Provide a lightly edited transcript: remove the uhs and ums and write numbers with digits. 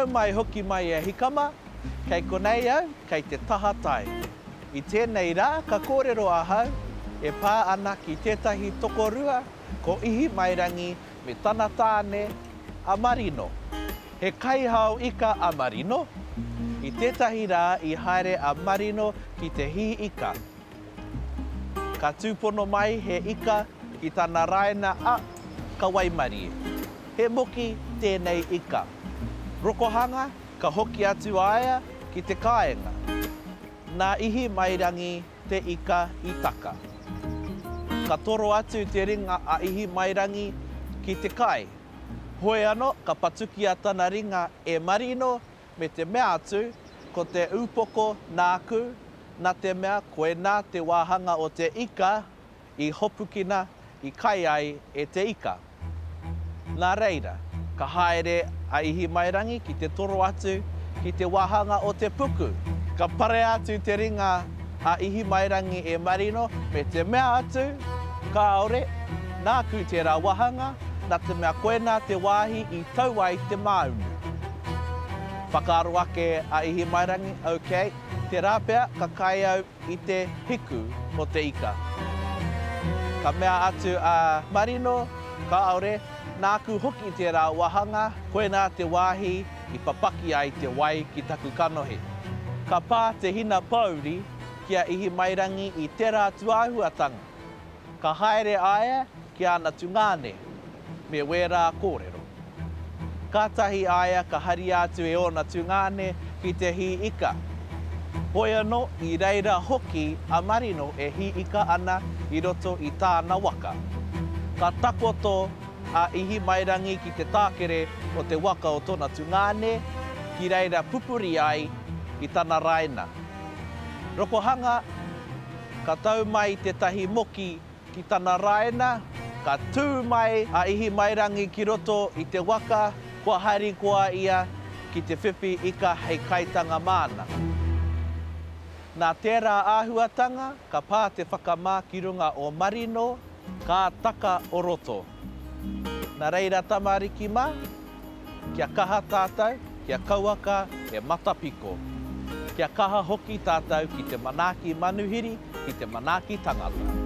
mai hoki mai e hikama, kei konei au, kei te taha tai. I tēnei rā, ka kōrero ahau, e pā ana ki tētahi tokorua, ko ihi mairangi me tana tāne a marino. He kaihau ika a marino, i tētahi rā i haere a marino ki te hi ika. Ka tūpono mai he ika ki tana raena a ka waimarie. He moki tēnei ika. Rokohanga, ka hoki atu aia ki te kāenga. Nā ihi mairangi te ika i taka. Ka toro atu te ringa a ihi mairangi ki te kai. Hoi anō, ka patuki a tana ringa e marino me te mea atu ko te upoko nāku nā te mea koe nā te wāhanga o te ika i hopukina i kai ai e te ika. Nā reira, ka haere a ihi mairangi ki te toro atu ki te wāhanga o te puku. Ka pare atu te ringa a ihi mairangi e marino me te mea atu, ka aore, nāku tērā wāhanga, nā te mea koe nā te wāhi i tau ai te maunu. Whakaaro ake a ihi mairangi, ok, te rāpea ka kai au i te hiku o te ika. Ka mea atu a marino, ka aore, nāku hoki tērā wāhanga, koe nā te wāhi i papaki ai te wai ki taku kanohi. Ka pā te hina pauri kia ihi mairangi i tērā tuāhuatanga. Ka haere aia ki ana tungane, me wērā kōrero. Kātahi aia ka hari atu e ona tungane ki te hi ika. Hoi anō i reira hoki a marino e hi ika ana i roto i tāna waka. Ka takoto a ihi mairangi ki te tākere o te waka o tōna tungane ki reira pupuri ai i tana raena. Rokohanga, ka tau mai te tahi moki ki tana raena, ka tū mai a ihi mairangi ki roto i te waka, kua hari kua ia ki te whiwhi ika hei kaitanga mana. Nā tērā āhuatanga, ka pā te whakamā ki runga o marino, ka taka o roto. Nā reira tamariki mā, kia kaha tātou, kia kauaka e matapiko. Kia kaha hoki tātou ki te manaaki manuhiri, ki te manaaki tangata.